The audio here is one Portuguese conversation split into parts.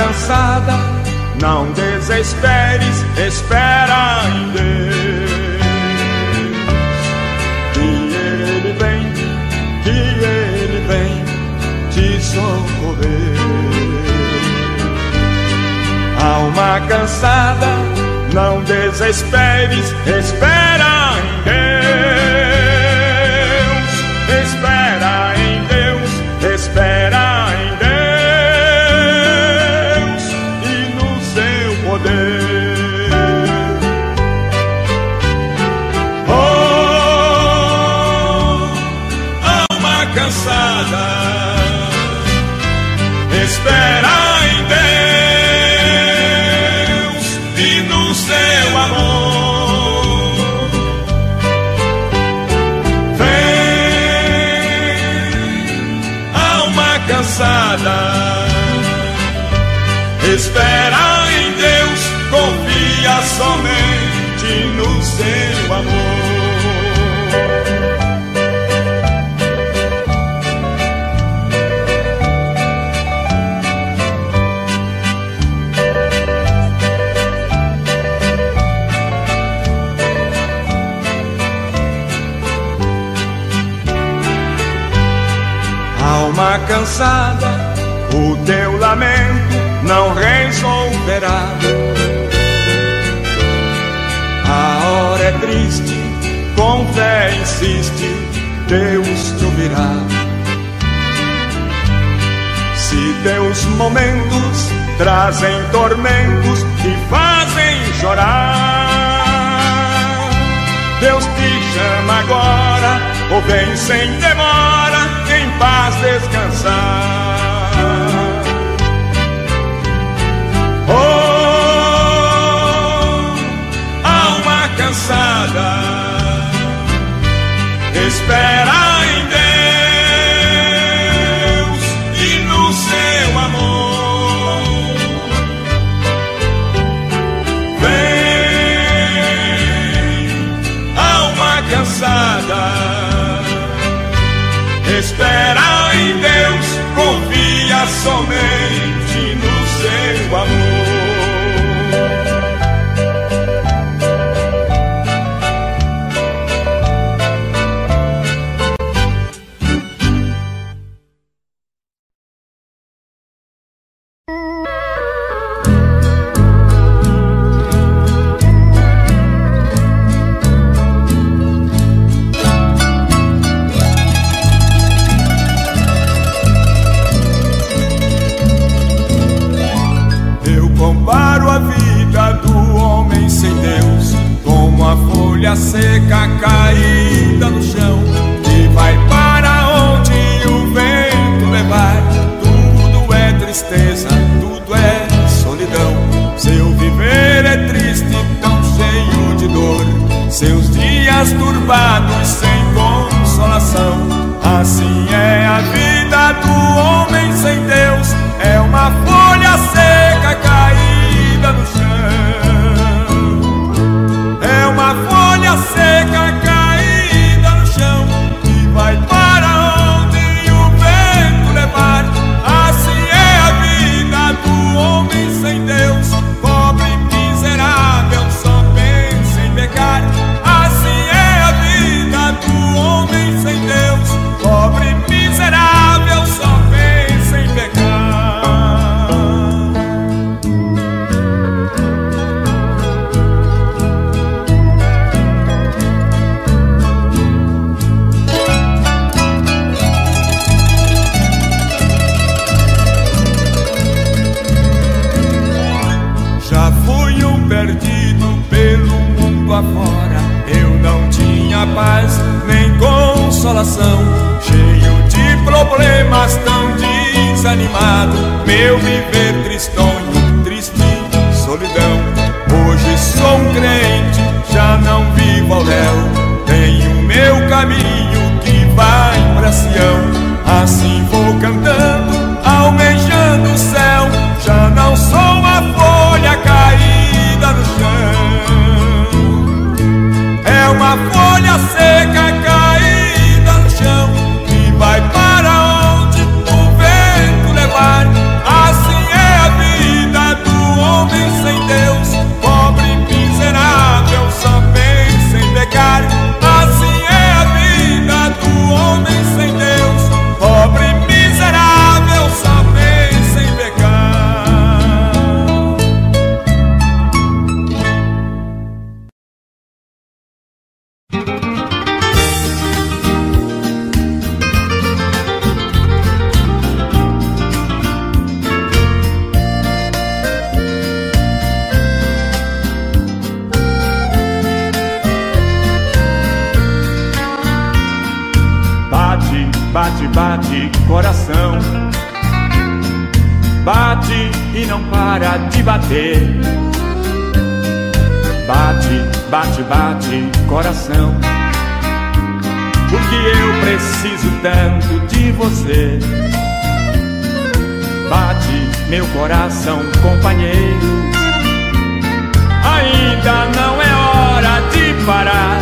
cansada, não desesperes, espera em Deus. Que Ele vem te socorrer. Alma cansada, não desesperes, espera em Deus. Espera em Deus, espera em Deus e no seu poder. Oh, alma cansada, espera em Deus e no seu amor. Vem, alma cansada, espera em Deus, confia somente no seu amor. Alma cansada, o teu lamento não resolverá. A hora é triste, com fé insiste, Deus te ouvirá. Se teus momentos trazem tormentos e fazem chorar, Deus te chama agora, ou vem sem demora, em paz descansar. Oh, alma cansada, espera em Deus e no seu amor. Vem, alma cansada, espera em Deus, confia somente no seu amor. Seca caída no chão, que vai para onde o vento levar. Tudo é tristeza, tudo é solidão. Seu viver é triste, tão cheio de dor. Seus dias turbados sem consolação. Assim é a vida do homem sem Deus. É uma folha seca caída no chão. É uma folha seca caída no chão, que vai para onde o vento levar. Assim é a vida do homem sem Deus, pobre e miserável, só pensa em pecar. Assim é a vida do homem sem Deus, pobre e miserável, só pensa em pecar. Perdido pelo mundo afora, eu não tinha paz nem consolação. Cheio de problemas, tão desanimado, meu viver tristonho, triste solidão. Hoje sou um crente, já não vivo ao léu. Tenho meu caminho que vai pra Sião. Assim vou cantando, almejando o céu. Já não sou a folha caída no chão. É uma folha seca caída no chão, que vai para onde o vento levar. Assim é a vida Bate, bate, coração. Bate e não para de bater. Bate, bate, bate, coração. Porque eu preciso tanto de você. Bate, meu coração, companheiro. Ainda não é hora de parar.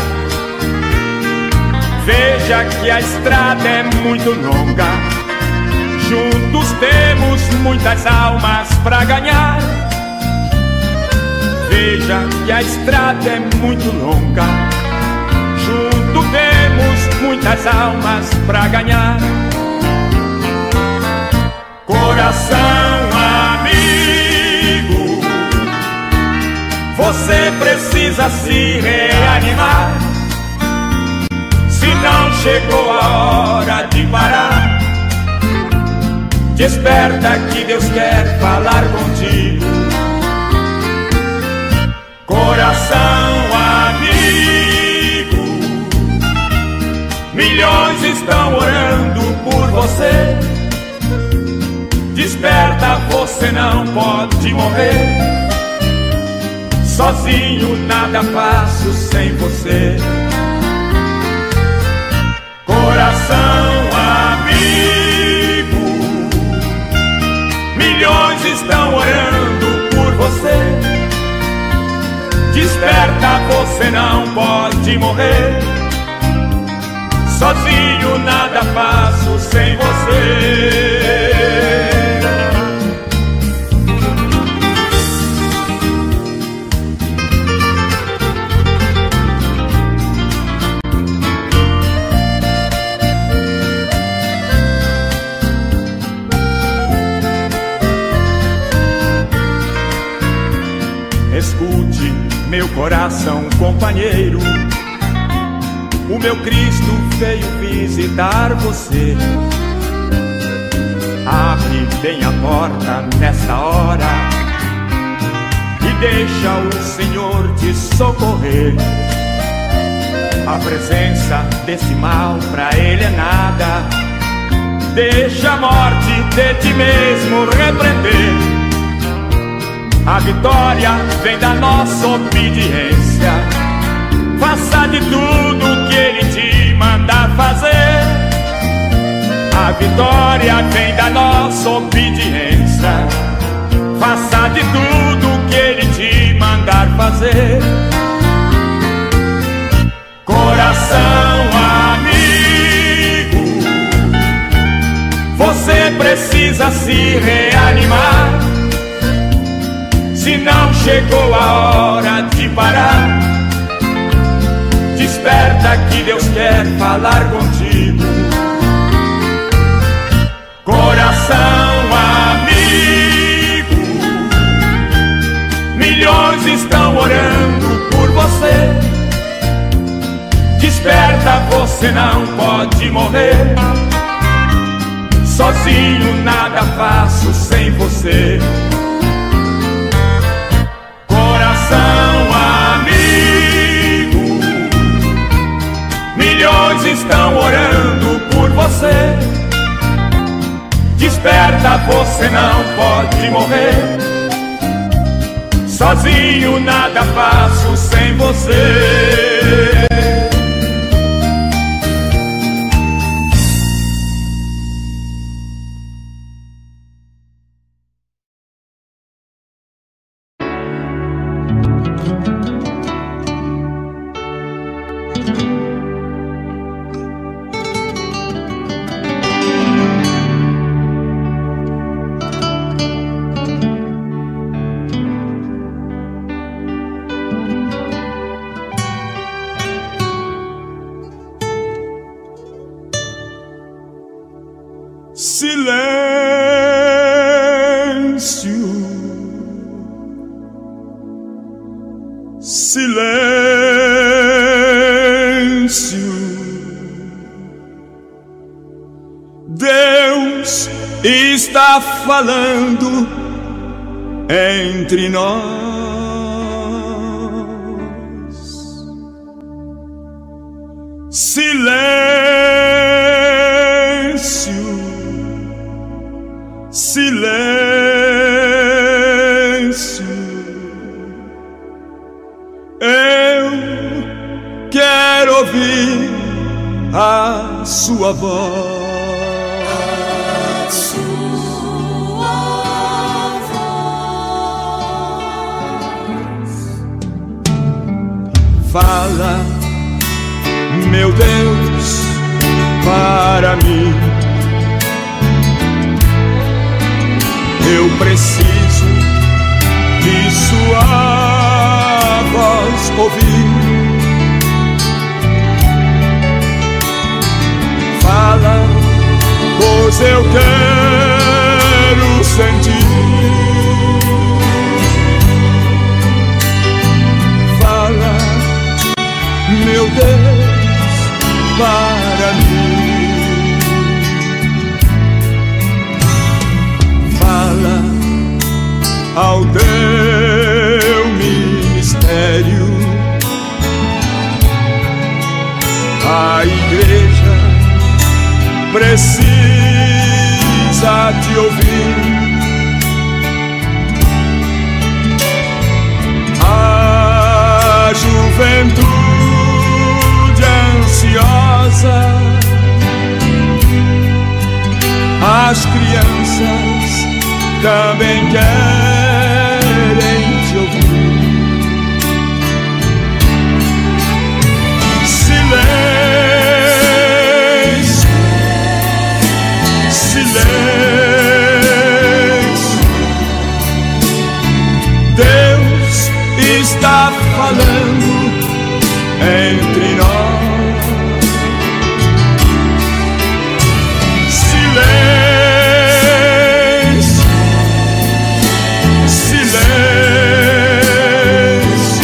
Veja que a estrada é muito longa. Juntos temos muitas almas pra ganhar. Veja que a estrada é muito longa. Juntos temos muitas almas pra ganhar. Coração amigo, você precisa se reanimar. Se não chegou a hora de parar, desperta que Deus quer falar contigo. Coração amigo, milhões estão orando por você. Desperta, você não pode morrer. Sozinho nada faço sem você. Coração amigo, milhões estão orando por você. Desperta, você não pode morrer. Sozinho nada faço sem você. Escute, meu coração companheiro, o meu Cristo veio visitar você. Abre bem a porta nessa hora e deixa o Senhor te socorrer. A presença desse mal pra Ele é nada. Deixa a morte de ti mesmo repreender. A vitória vem da nossa obediência. Faça de tudo que Ele te mandar fazer. A vitória vem da nossa obediência. Faça de tudo que Ele te mandar fazer. Coração amigo, você precisa se reanimar. Se não chegou a hora de parar, desperta que Deus quer falar contigo. Coração amigo, milhões estão orando por você. Desperta, você não pode morrer. Sozinho nada faço sem você. Amigo, milhões estão orando por você. Desperta, você não pode morrer. Sozinho nada faço sem você. Silêncio, silêncio. Deus está falando entre nós. Silêncio. silêncio. Eu quero ouvir a sua voz. A sua voz. Fala, meu Deus, para mim. Eu preciso de sua voz ouvir. Fala, pois eu quero sentir. Fala, meu Deus, para mim. Fala ao teu ministério. A igreja precisa te ouvir. A juventude ansiosa, as crianças também querem te ouvir. Silêncio, silêncio. Deus está falando entre nós. Silêncio, silêncio.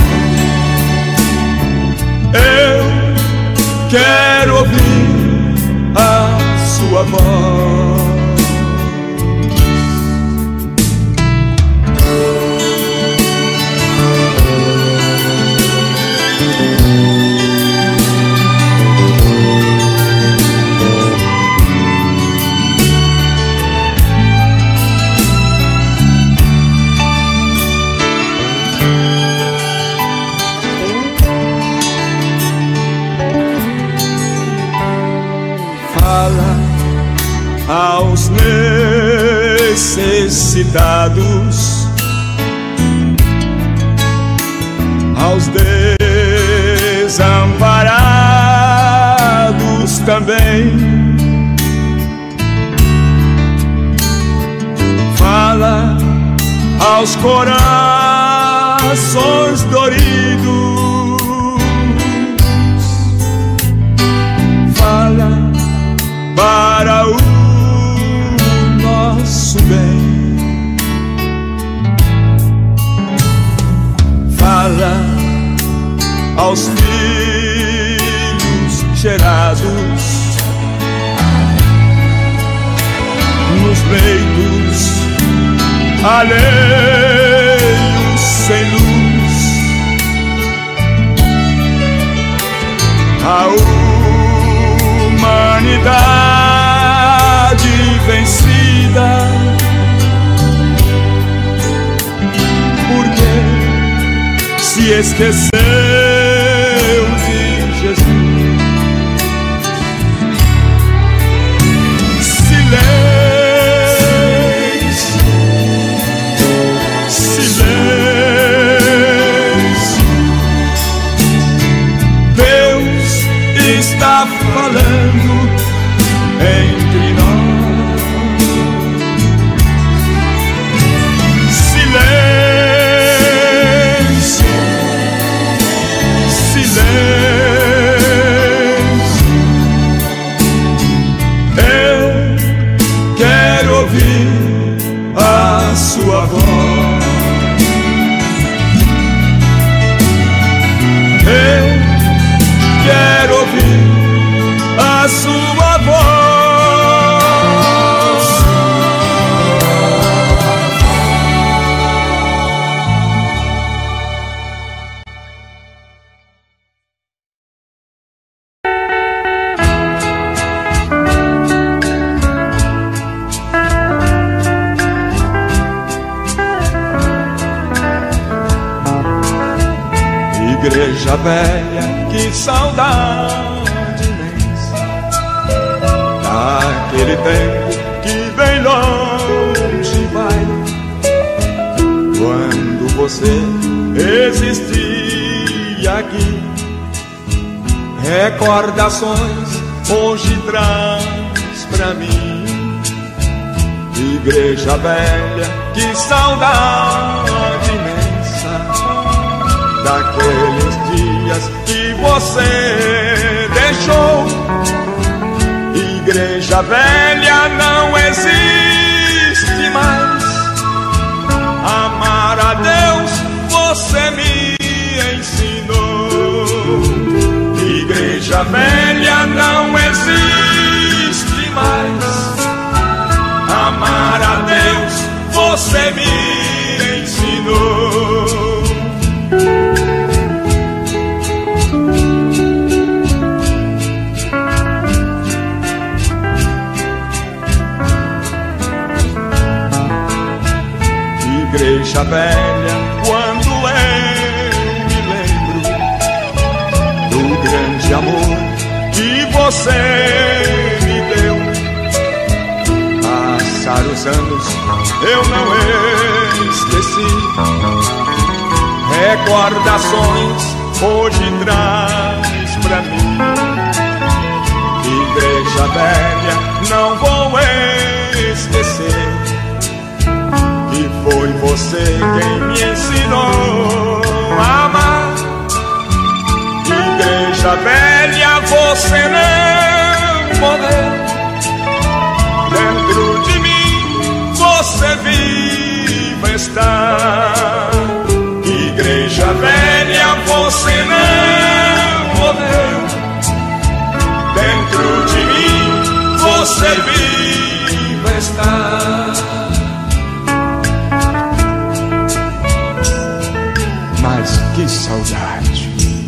Eu quero ouvir a sua voz. Fala aos necessitados, aos desamparados também. Fala aos corações doridos. Fala para o nosso bem. Fala aos filhos gerados nos leitos alheios sem luz. A humanidade vencida, porque se esqueceu de Jesus. Silêncio, silêncio. Deus está falando entre nós. Silêncio, silêncio. Eu quero ouvir a sua voz. Eu quero ouvir a sua voz. Igreja velha, que saudade imensa daquele tempo que bem longe vai, quando você existia aqui. Recordações hoje traz pra mim. Igreja velha, que saudade imensa daqueles dias que você deixou. Igreja velha, não existe mais. Amar a Deus você me ensinou. Igreja velha, não existe mais. Amar a Deus você me ensinou. Igreja velha, quando eu me lembro do grande amor que você me deu. Passar os anos eu não esqueci. Recordações hoje traz pra mim. Igreja velha, não vou esquecer que foi você quem me ensinou a amar. Igreja velha, você não morreu. Dentro de mim você viva está. Igreja velha, você não morreu. Dentro de mim você viva está. Mas que saudade,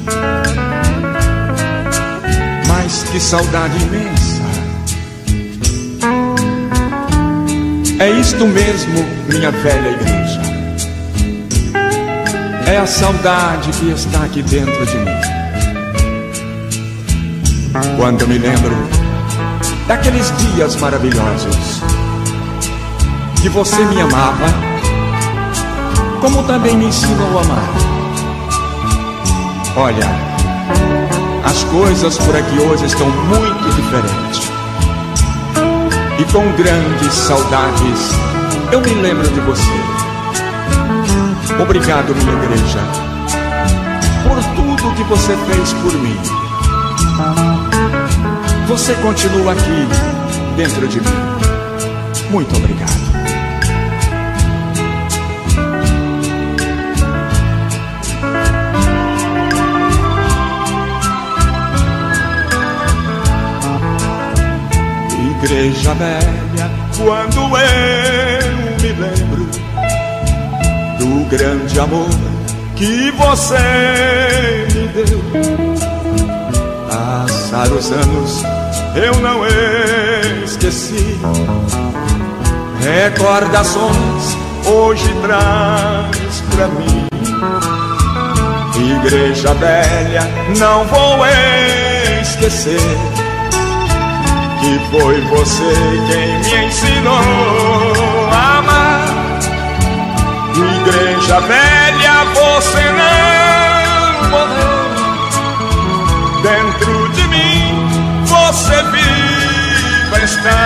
mas que saudade imensa. É isto mesmo, minha velha igreja. É a saudade que está aqui dentro de mim. Quando me lembro daqueles dias maravilhosos que você me amava, como também me ensinou a amar. Olha, as coisas por aqui hoje estão muito diferentes. E com grandes saudades eu me lembro de você. Obrigado, minha igreja, por tudo que você fez por mim. Você continua aqui dentro de mim. Muito obrigado. Igreja velha, quando eu me lembro do grande amor que você me deu. Passar os anos eu não esqueci. Recordações hoje traz pra mim. Igreja velha, não vou esquecer que foi você quem me ensinou a amar. Igreja velha, você não morreu. Dentro de mim você viva está.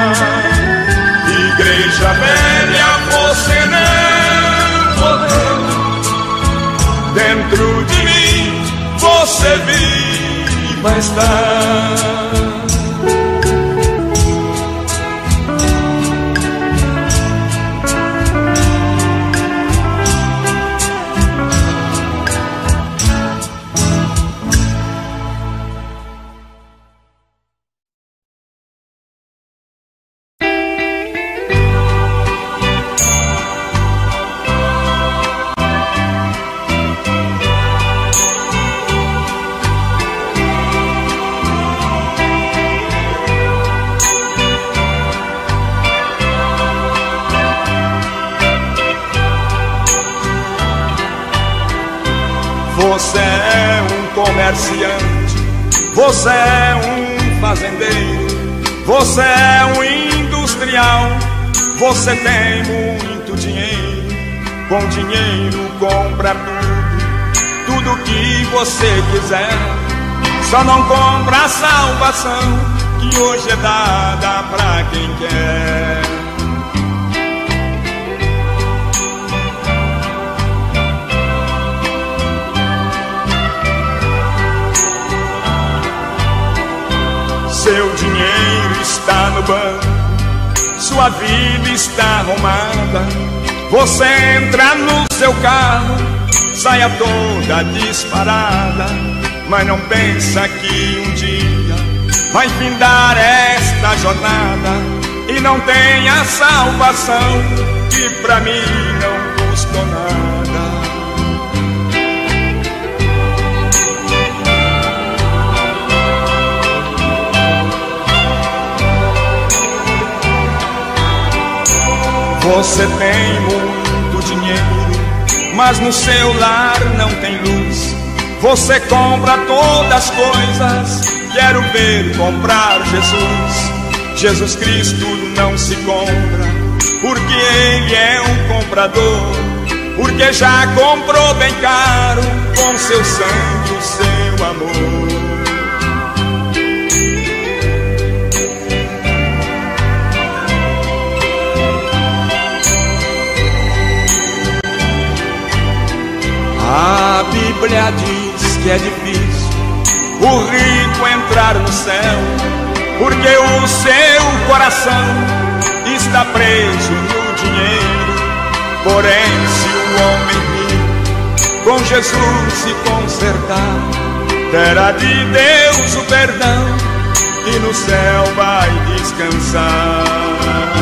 Igreja velha, você não morreu. Dentro de mim você viva está. Você é um comerciante, você é um fazendeiro, você é um industrial, você tem muito dinheiro, com dinheiro compra tudo que você quiser, só não compra a salvação, que hoje é dada pra quem quer. Seu dinheiro está no banco, sua vida está arrumada. Você entra no seu carro, saia toda disparada, mas não pensa que um dia vai findar esta jornada e não tem a salvação, que pra mim não custou nada. Você tem muito dinheiro, mas no seu lar não tem luz. Você compra todas as coisas, quero ver comprar Jesus. Jesus Cristo não se compra, porque Ele é um comprador, porque já comprou bem caro, com seu sangue o seu amor. A Bíblia diz que é difícil o rico entrar no céu, porque o seu coração está preso no dinheiro. Porém, se o homem rico com Jesus se consertar, terá de Deus o perdão e no céu vai descansar.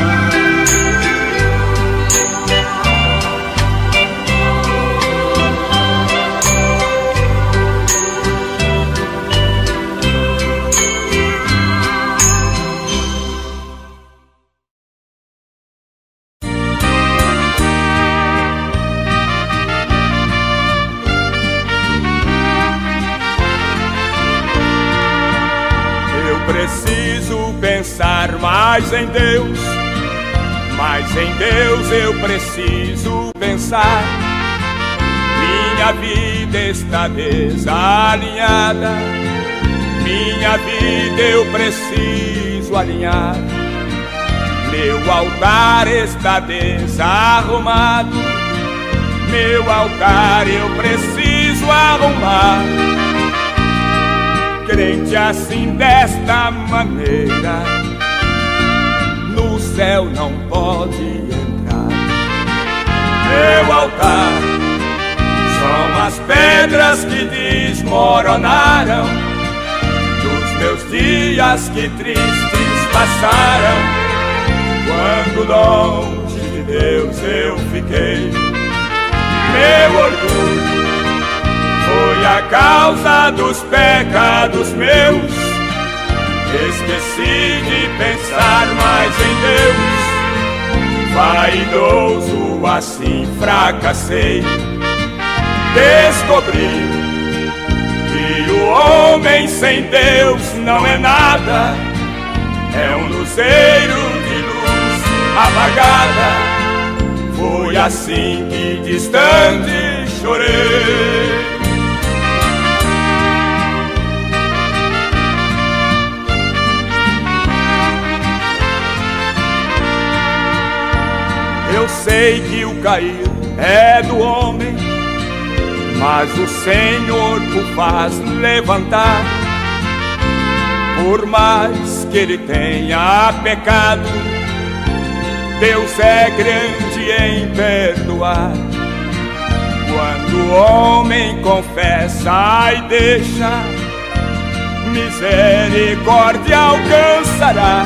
Mais em Deus, mas em Deus eu preciso pensar. Minha vida está desalinhada, minha vida eu preciso alinhar. Meu altar está desarrumado, meu altar eu preciso arrumar. Crente assim desta maneira, no céu não pode entrar. Meu altar são as pedras que desmoronaram dos meus dias que tristes passaram, quando longe de Deus eu fiquei. Meu orgulho foi a causa dos pecados meus, esqueci de pensar mais em Deus. Vaidoso assim fracassei, descobri que o homem sem Deus não é nada, é um luzeiro de luz apagada. Foi assim que distante chorei. Eu sei que o cair é do homem, mas o Senhor o faz levantar. Por mais que ele tenha pecado, Deus é grande em perdoar. Quando o homem confessa e deixa, misericórdia alcançará.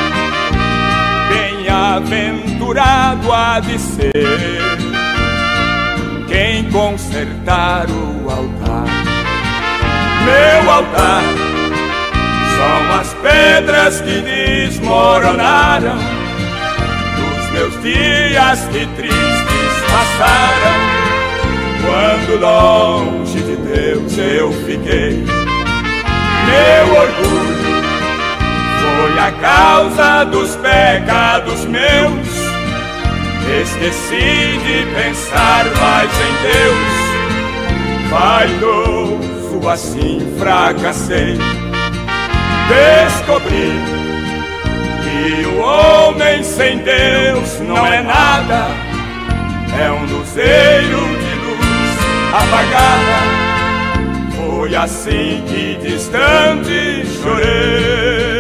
Bem-aventurado há de ser quem consertar o altar. Meu altar são as pedras que desmoronaram dos meus dias que tristes passaram, quando longe de Deus eu fiquei. Meu orgulho foi a causa dos pecados meus. Esqueci de pensar mais em Deus. Vaidoso assim fracassei. Descobri que o homem sem Deus não é nada. É um luzeiro de luz apagada. Foi assim que distante chorei.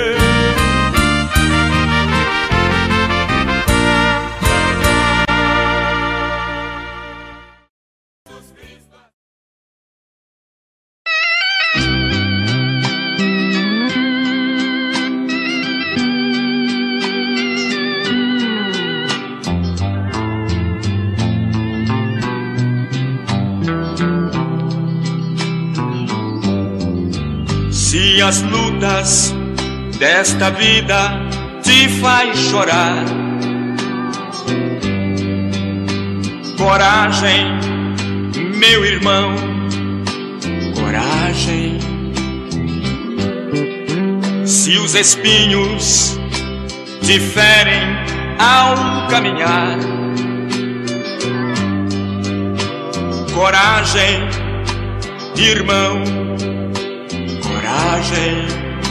Se as lutas desta vida te faz chorar, coragem, meu irmão, coragem. Se os espinhos te ferem ao caminhar, coragem, irmão, coragem.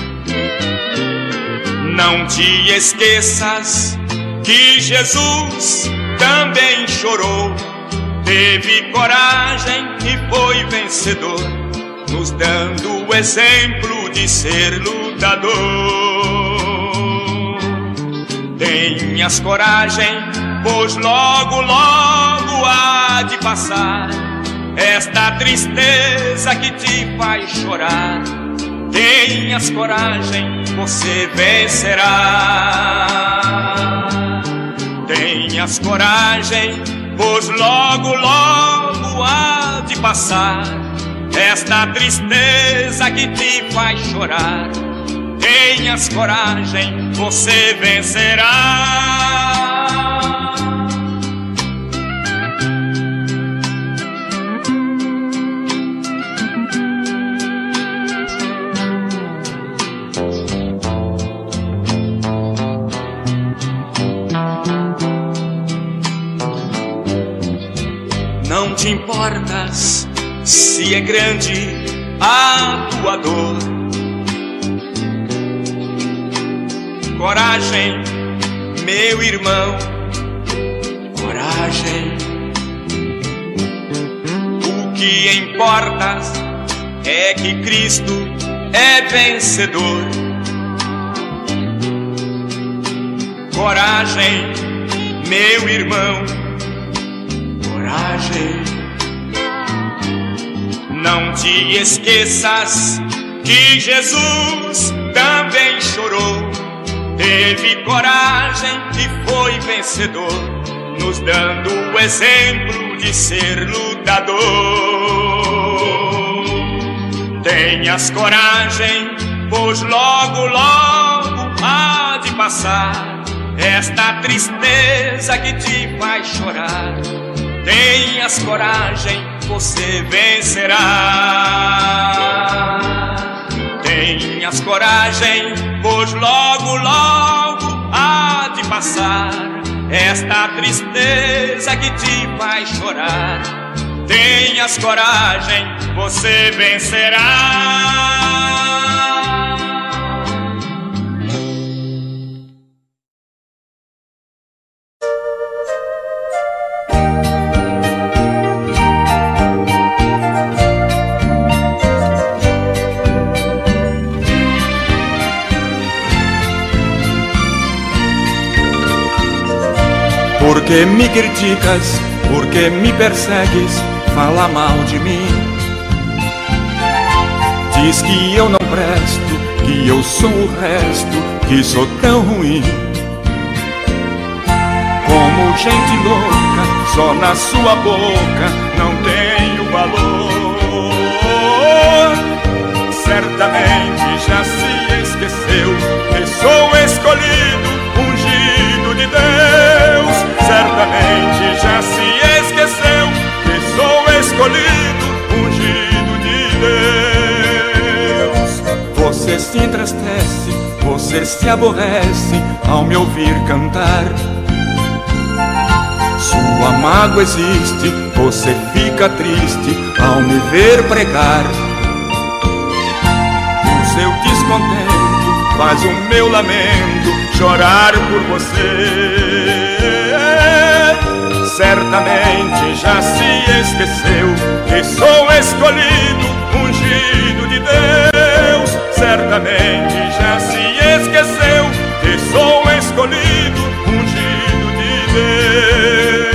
Não te esqueças que Jesus também chorou, teve coragem e foi vencedor, nos dando o exemplo de ser lutador. Tenhas coragem, pois logo, logo há de passar esta tristeza que te faz chorar. Tenhas coragem, você vencerá. Tenhas coragem, pois logo, logo há de passar esta tristeza que te faz chorar. Tenhas coragem, você vencerá. Não te importas se é grande a tua dor. Coragem, meu irmão, coragem. O que importa é que Cristo é vencedor. Coragem, meu irmão, coragem. Não te esqueças que Jesus também chorou, teve coragem e foi vencedor, nos dando o exemplo de ser lutador. Tenhas coragem, pois logo, logo há de passar esta tristeza que te faz chorar. Tenhas coragem, você vencerá. Tenhas coragem, pois logo, logo há de passar esta tristeza que te faz chorar. Tenhas coragem, você vencerá. Por que me criticas? Por que me persegues? Fala mal de mim. Diz que eu não presto, que eu sou o resto, que sou tão ruim. Como gente louca, só na sua boca não tenho valor. Certamente já se esqueceu que sou escolhido, ungido de Deus. Certamente já se esqueceu que sou escolhido, Você se aborrece ao me ouvir cantar. Sua mágoa existe, você fica triste ao me ver pregar. O seu descontento faz o meu lamento chorar por você. Certamente já se esqueceu que sou escolhido, ungido de Deus. Certamente já se esqueceu que sou escolhido, ungido de Deus.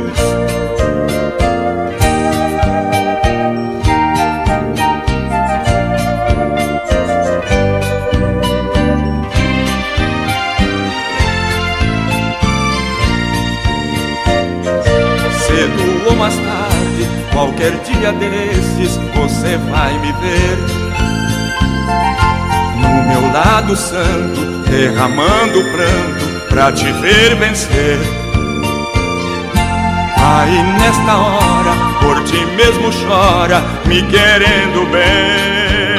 Cedo ou mais tarde, qualquer dia desses, você vai me ver no meu lado santo, derramando pranto pra te ver vencer. Aí nesta hora, por ti mesmo chora, me querendo bem.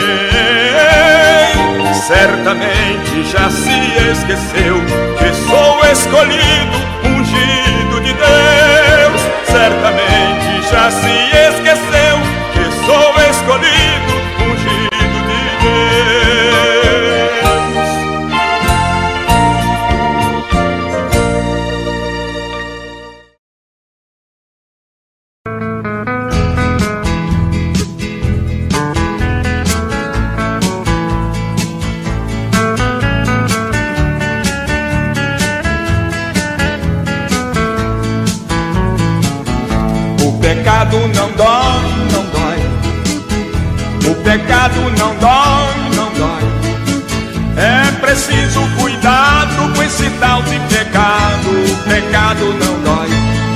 Certamente já se esqueceu que sou escolhido, ungido de Deus. Certamente já se esqueceu que sou escolhido, ungido de Deus. O pecado não dói, não dói. O pecado não dói, não dói. É preciso cuidado com esse tal de pecado. O pecado não dói.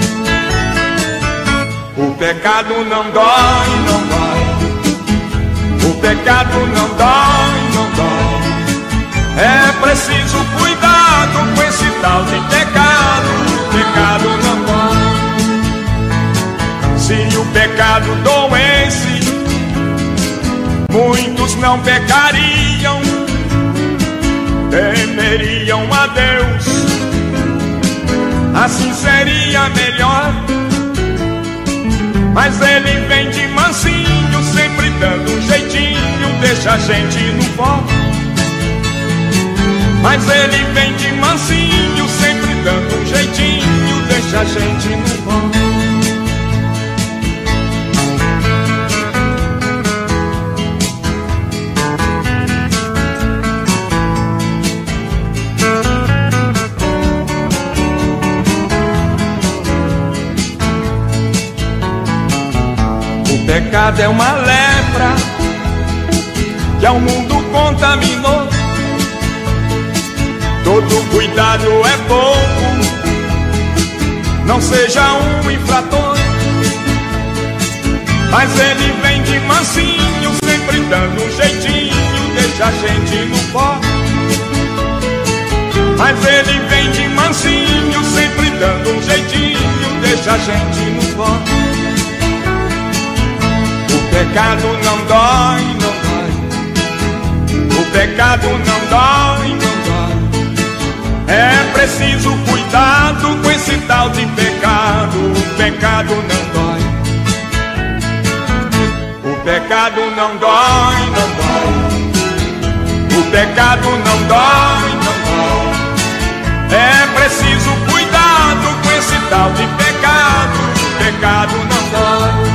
O pecado não dói, não dói. O pecado não dói, não dói. É preciso cuidado com esse tal de pecado. O pecado não dói. Se o pecado doesse, muitos não pecariam, temeriam a Deus. Assim seria melhor. Mas ele vem de mansinho, sempre dando um jeitinho, deixa a gente no pó. Mas ele vem de mansinho, sempre dando um jeitinho, deixa a gente no pó. O pecado é uma lepra que ao mundo contaminou. Todo cuidado é pouco, não seja um infrator. Mas ele vem de mansinho, sempre dando um jeitinho, deixa a gente no pó. Mas ele vem de mansinho, sempre dando um jeitinho, deixa a gente no pó. O pecado não dói, não dói. O pecado não dói, não dói. É preciso cuidado com esse tal de pecado. O pecado não dói. O pecado não dói, não dói. O pecado não dói, não dói. É preciso cuidado com esse tal de pecado. O pecado não dói.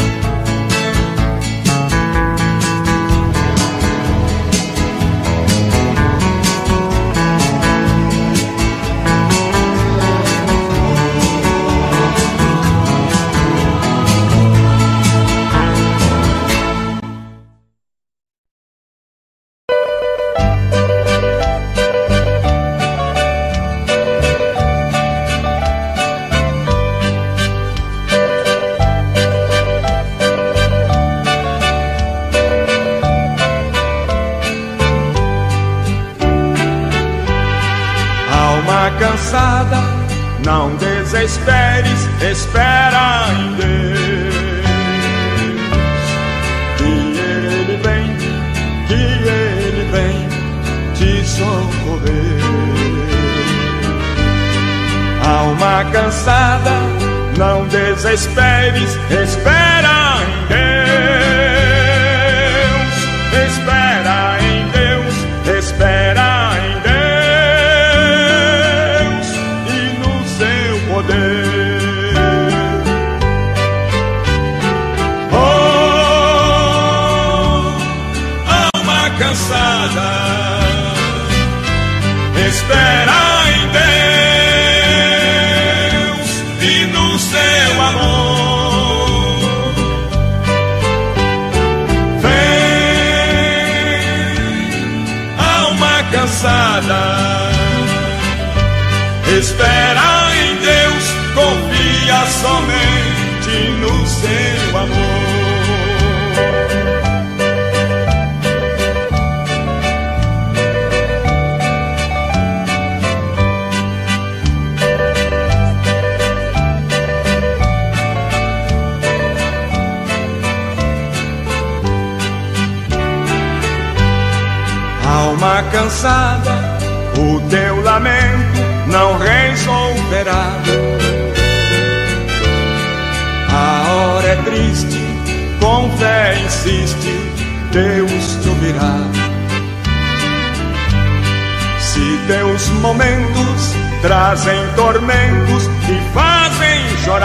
Cansada, não desesperes, espera em Deus. Que Ele vem te socorrer. alma cansada, não desesperes, espera em Deus. Espera em Deus, espera em Deus e no seu poder. Oh, alma cansada, espera em Deus e no seu amor. Vem, alma cansada, espera em Deus, confia somente no seu amor. Alma cansada, o teu lamento não resolverá. A hora é triste, com fé insiste, Deus te ouvirá. Se teus momentos trazem tormentos e fazem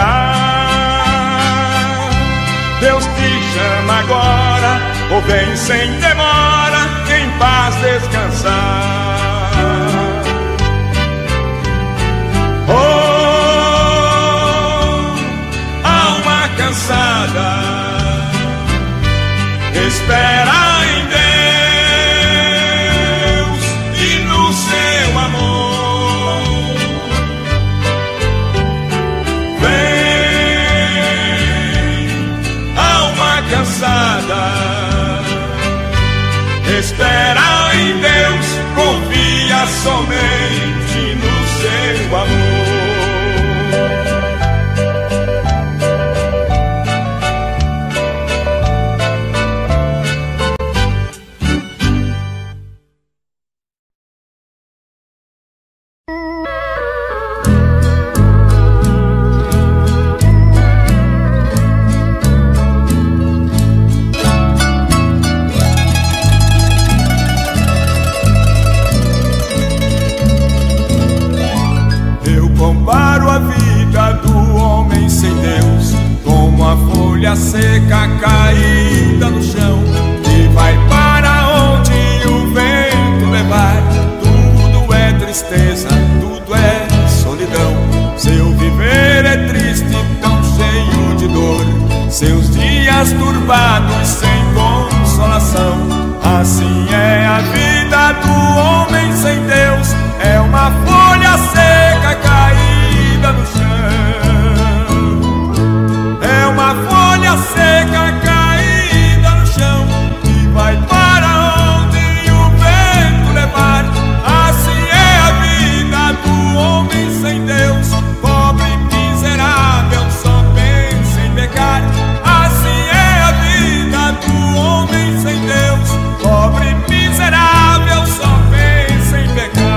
chorar, Deus te chama agora, ou vem sem demora, em paz descansar. Oh, alma cansada, espera em Deus e no seu amor. Vem, alma cansada, espera em Deus, confia somente no seu amor. Seca caída no chão, que vai para onde o vento levar. Tudo é tristeza, tudo é solidão. Seu viver é triste, tão cheio de dor. Seus dias turbados sem consolação. Assim é a vida do homem sem Deus. É uma folha seca caída no chão. É uma folha seca caída no chão, que vai para onde o vento levar. Assim é a vida do homem sem Deus, pobre e miserável, só pensa em pecar. Assim é a vida do homem sem Deus, pobre e miserável, só pensa em pecar.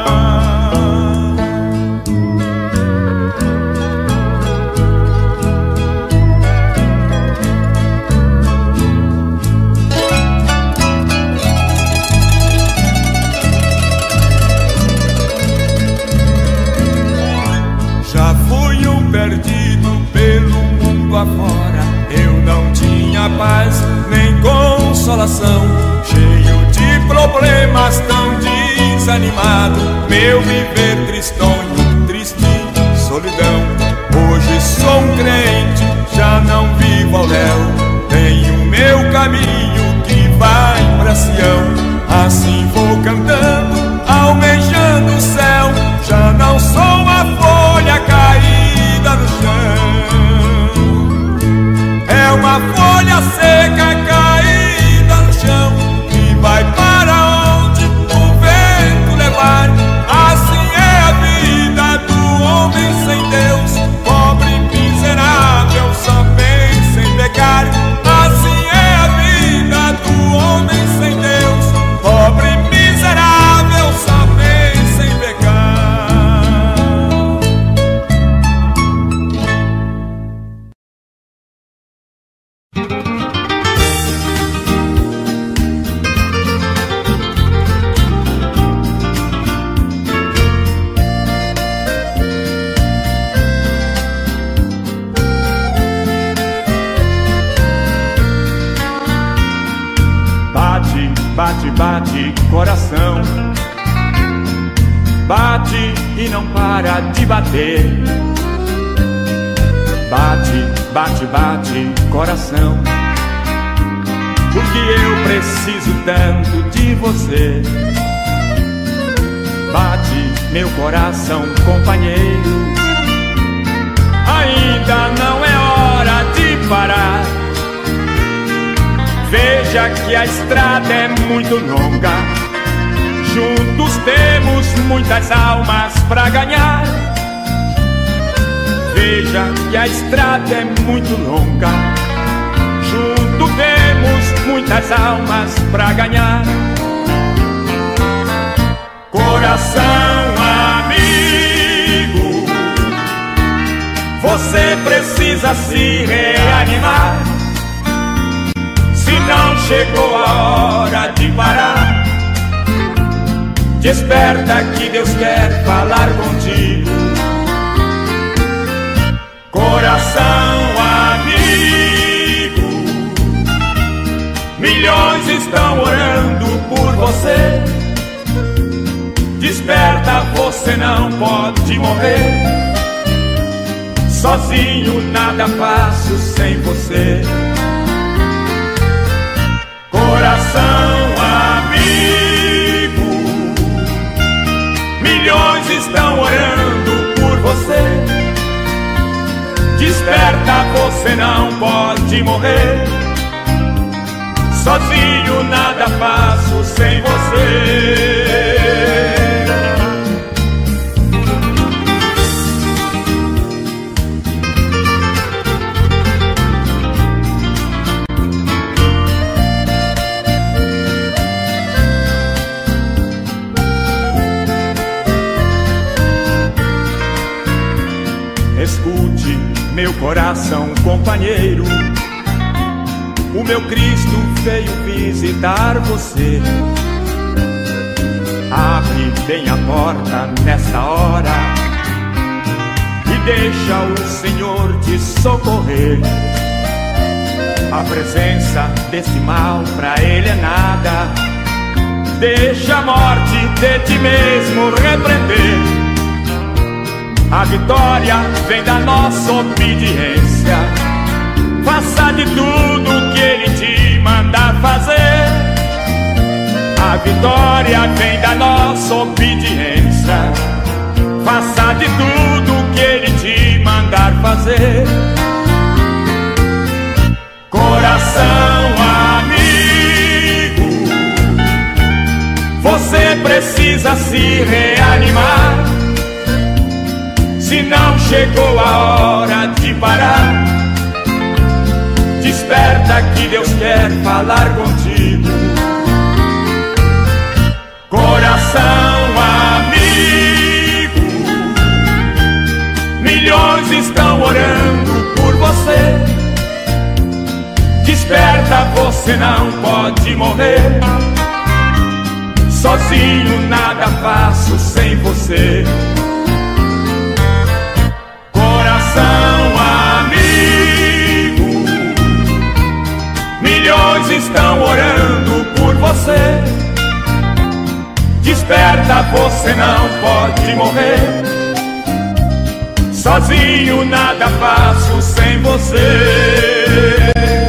Perdido pelo mundo afora, eu não tinha paz nem consolação. Cheio de problemas, tão desanimado, meu viver tristonho, triste solidão. Hoje sou um crente, já não vivo ao léu. Tenho meu caminho que vai pra Sião. Assim vou cantando, almejando o céu. Já não sou a folha caída no chão. É uma folha seca caída no chão, que vai para onde o vento levar. Assim é a vida bate, bate, coração. Bate e não para de bater. Bate, bate, bate, coração. Porque eu preciso tanto de você. Bate, meu coração, companheiro. Ainda não é hora de parar. Veja que a estrada é muito longa. Juntos temos muitas almas pra ganhar. Veja que a estrada é muito longa. Juntos temos muitas almas pra ganhar. Coração amigo, você precisa se reanimar. Se não chegou a hora de parar, desperta que Deus quer falar contigo. Coração amigo, milhões estão orando por você. Desperta, você não pode morrer. Sozinho nada faço sem você. Coração amigo, milhões estão orando por você. Desperta, você não pode morrer. Sozinho nada faço sem você. Escute, meu coração companheiro, o meu Cristo veio visitar você. Abre bem a porta nesta hora e deixa o Senhor te socorrer. A presença desse mal pra Ele é nada. Deixa a morte de ti mesmo repreender. A vitória vem da nossa obediência. Faça de tudo que Ele te mandar fazer. A vitória vem da nossa obediência. Faça de tudo que Ele te mandar fazer. Coração amigo, você precisa se reanimar. Se não chegou a hora de parar, desperta que Deus quer falar contigo. Coração amigo, milhões estão orando por você. Desperta, você não pode morrer. Sozinho nada faço sem você. Amigo, milhões estão orando por você. Desperta, você não pode morrer. Sozinho nada faço sem você.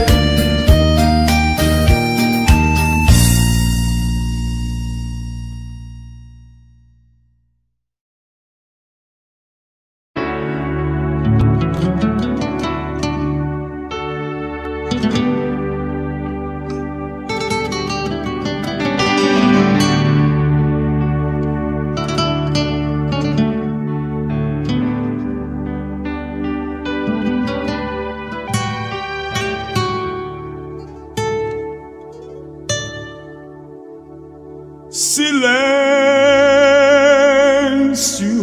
Silêncio,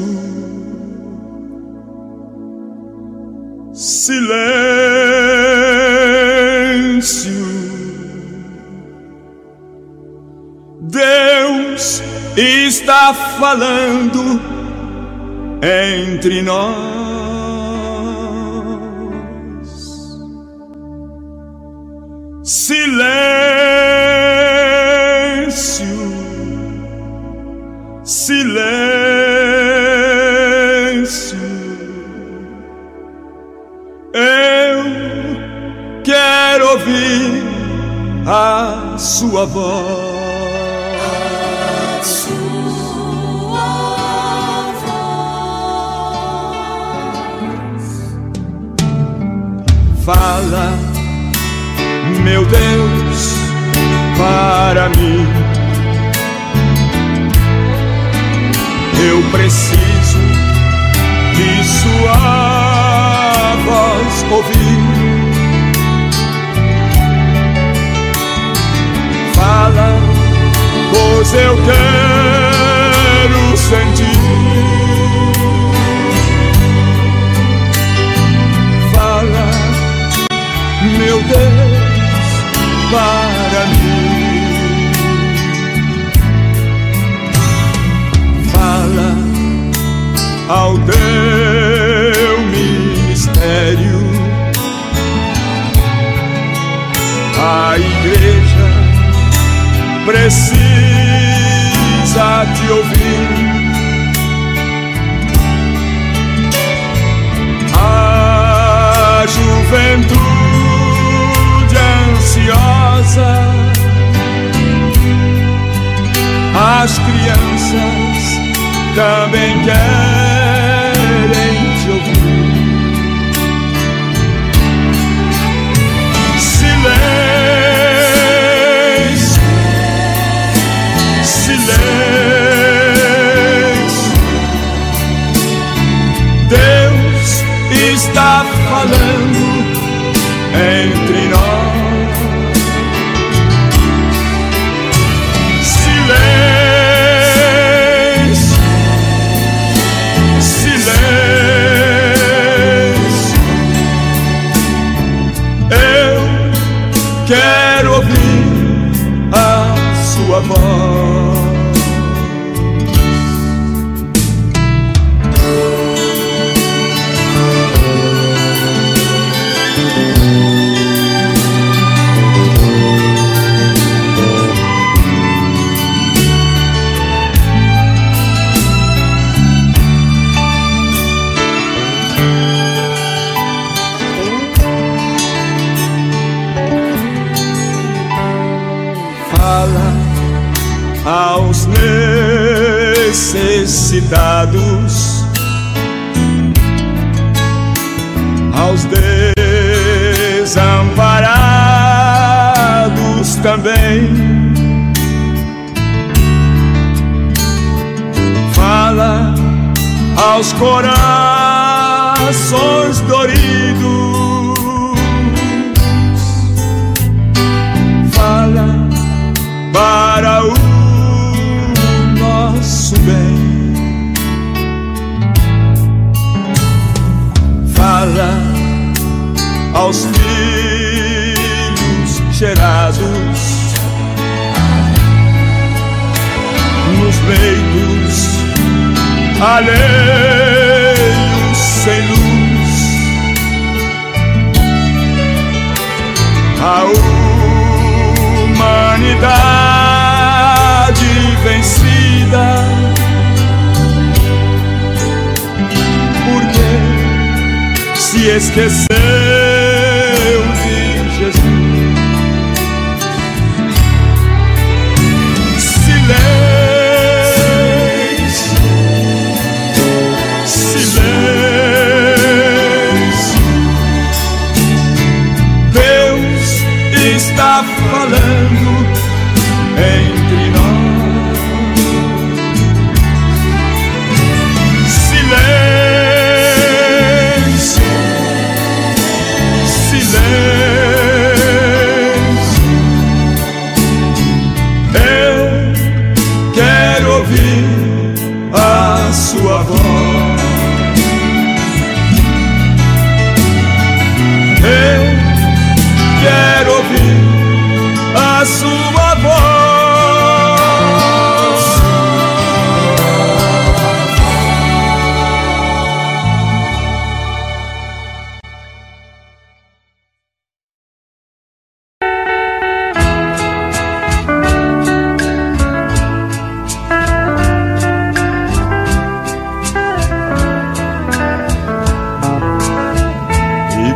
silêncio. Deus está falando entre nós. Silêncio. ouvir a sua voz. Fala, meu Deus, para mim. Eu preciso de sua voz ouvir. Fala, pois eu quero sentir. Fala, meu Deus, para mim. Fala ao teu ministério. A igreja precisa te ouvir. A juventude ansiosa, as crianças também querem te ouvir. Silêncio, silêncio. Deus está falando entre nós. Silêncio, silêncio. Eu quero ouvir a sua voz. Aos necessitados, aos desamparados também. Fala aos corações doridos. Fala para o nosso bem. Fala aos filhos gerados nos leitos alheios sem luz. A humanidade vencida, porque se esqueceu de Jesus. Silêncio, silêncio. Deus está falando entre nós. Silêncio,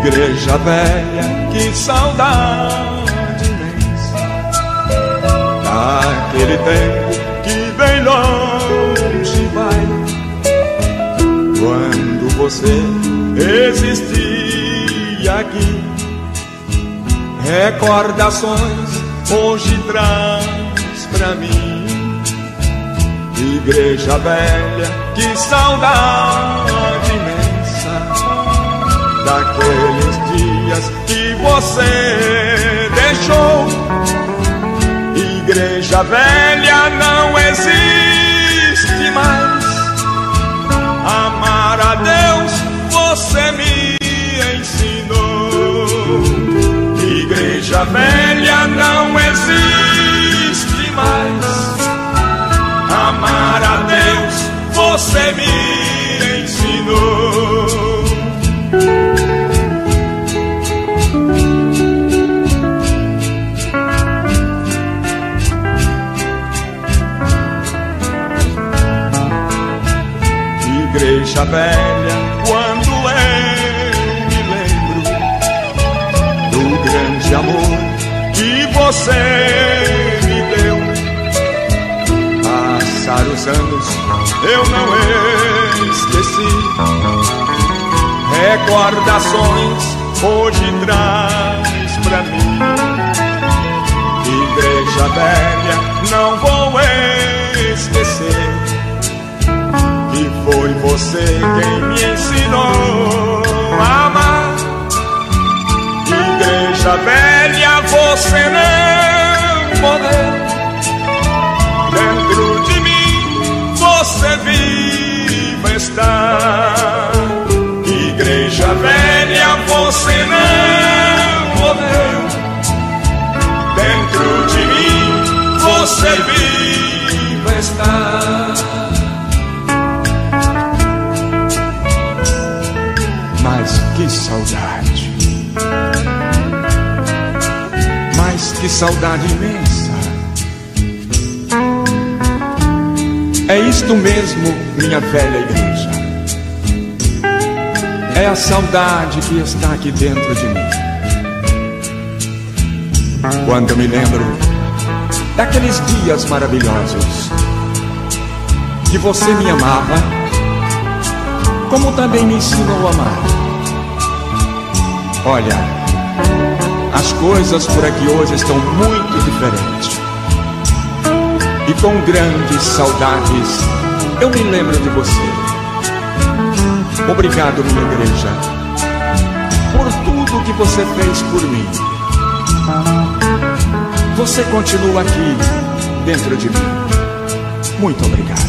Igreja velha, que saudade imensa daquele tempo que bem longe vai, quando você existia aqui. Recordações hoje traz pra mim. Igreja velha, que saudade imensa daqueles dias que você deixou. Igreja velha, não existe mais. Amar a Deus você me ensinou. Igreja velha, não existe mais. Amar a Deus você me ensinou. Igreja velha, quando eu me lembro do grande amor que você me deu. Passar os anos eu não esqueci. Recordações hoje traz pra mim. Igreja velha, não vou esquecer que foi você quem me ensinou a amar. Igreja velha, você não morreu. Dentro de mim você viva está. Igreja velha, você não morreu. Dentro de mim você viva está. Mas que saudade, mas que saudade imensa. É isto mesmo, minha velha igreja. É a saudade que está aqui dentro de mim. Quando eu me lembro daqueles dias maravilhosos que você me amava, como também me ensinou a amar. Olha, as coisas por aqui hoje estão muito diferentes. E com grandes saudades eu me lembro de você. Obrigado, minha igreja, por tudo que você fez por mim. Você continua aqui dentro de mim. Muito obrigado.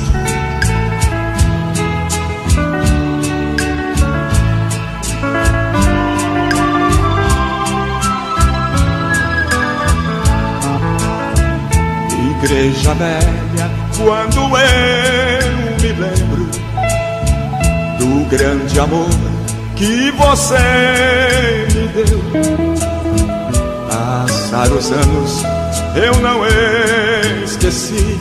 Igreja velha, quando eu me lembro do grande amor que você me deu. Passar os anos eu não esqueci.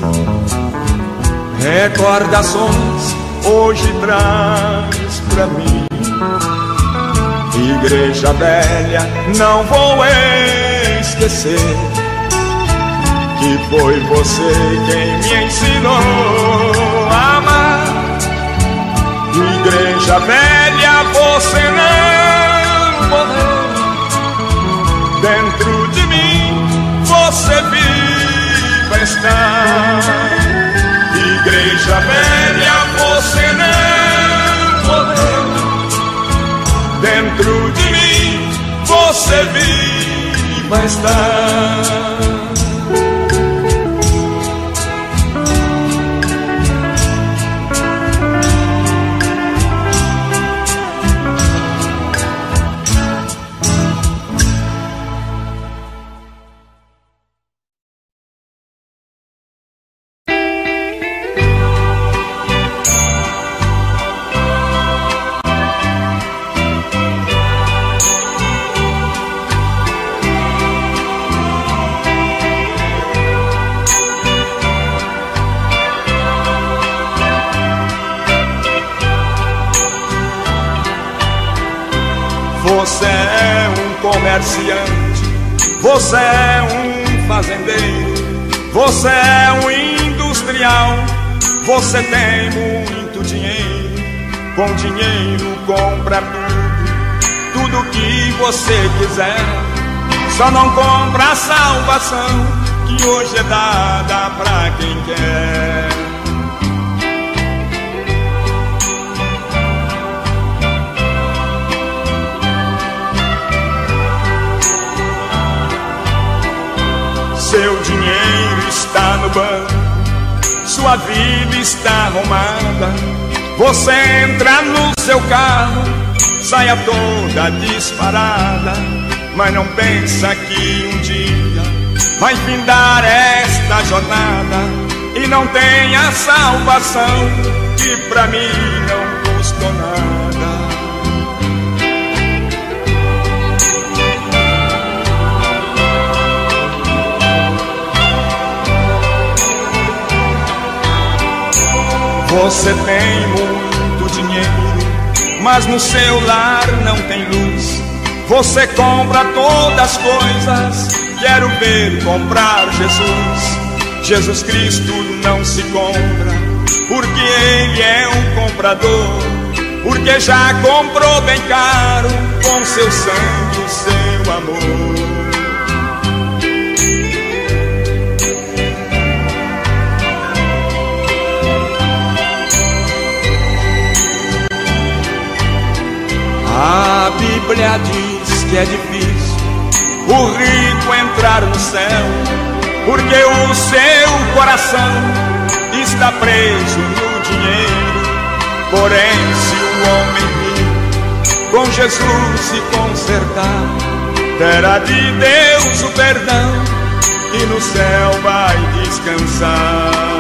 Recordações hoje traz pra mim. Igreja velha, não vou esquecer que foi você quem me ensinou a amar. Igreja velha, você não morreu. Dentro de mim você viva está. Igreja velha, você não morreu. Dentro de mim você viva está. Você é um comerciante, você é um fazendeiro, você é um industrial, você tem muito dinheiro, com dinheiro compra tudo que você quiser, só não compra a salvação que hoje é dada pra quem quer. Seu dinheiro está no banco, sua vida está arrumada. Você entra no seu carro, saia toda disparada, mas não pensa que um dia vai findar esta jornada e não tem a salvação que pra mim não custou nada. Você tem muito dinheiro, mas no seu lar não tem luz. Você compra todas as coisas, quero ver comprar Jesus. Jesus Cristo não se compra, porque Ele é um comprador, porque já comprou bem caro com seu sangue o seu amor. A Bíblia diz que é difícil o rico entrar no céu, porque o seu coração está preso no dinheiro. Porém, se o homem rico com Jesus se consertar, terá de Deus o perdão e no céu vai descansar.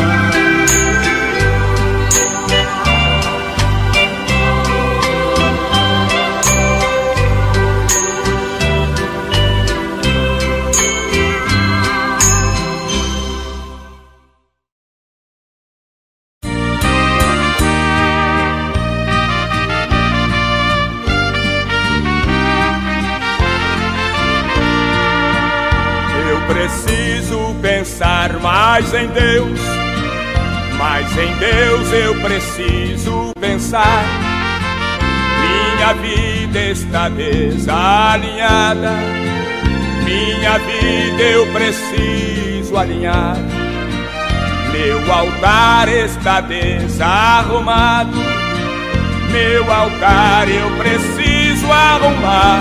Preciso pensar mais em Deus, mas em Deus eu preciso pensar. Minha vida está desalinhada, minha vida eu preciso alinhar. Meu altar está desarrumado, meu altar eu preciso arrumar.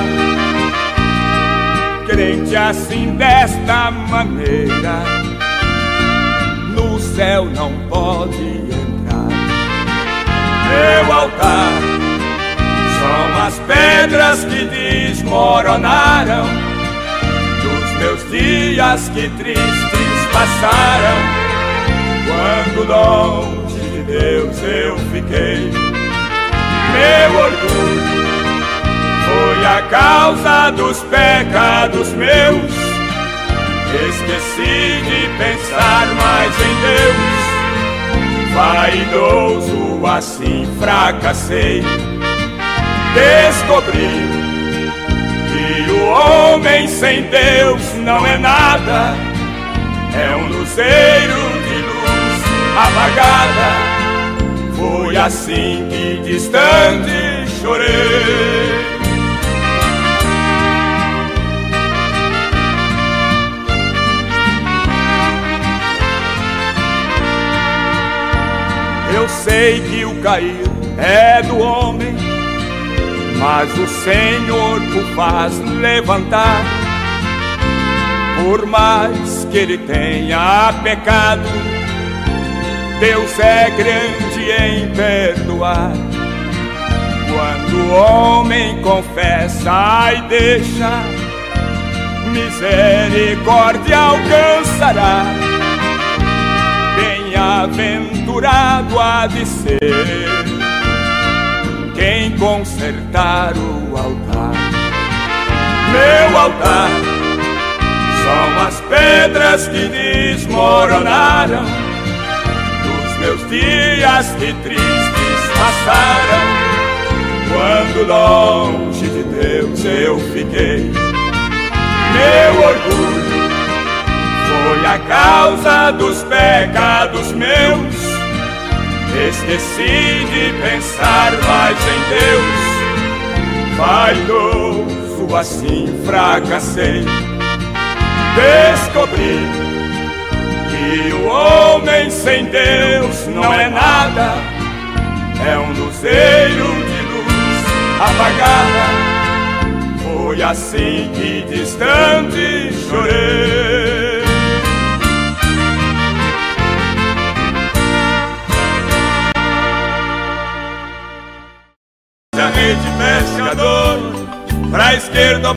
Crente assim desta maneira, no céu não pode entrar. Meu altar são as pedras que desmoronaram dos meus dias que tristes passaram, quando longe de Deus eu fiquei. Meu orgulho foi a causa dos pecados meus. Esqueci de pensar mais em Deus. Vaidoso assim fracassei. Descobri que o homem sem Deus não é nada, é um luzeiro de luz apagada. Foi assim que distante chorei. Eu sei que o cair é do homem, mas o Senhor o faz levantar. Por mais que ele tenha pecado, Deus é grande em perdoar. Quando o homem confessa e deixa, misericórdia alcançará. Bem-aventurado há de ser quem consertar o altar. Meu altar são as pedras que desmoronaram dos meus dias que tristes passaram, quando longe de Deus Deus eu fiquei. Meu orgulho foi a causa dos pecados meus. Esqueci de pensar mais em Deus. Vaidoso assim fracassei. Descobri que o homem sem Deus não é nada. É um luzeiro de luz apagada. Foi assim que distante chorei. A rede pescador, pra esquerda ou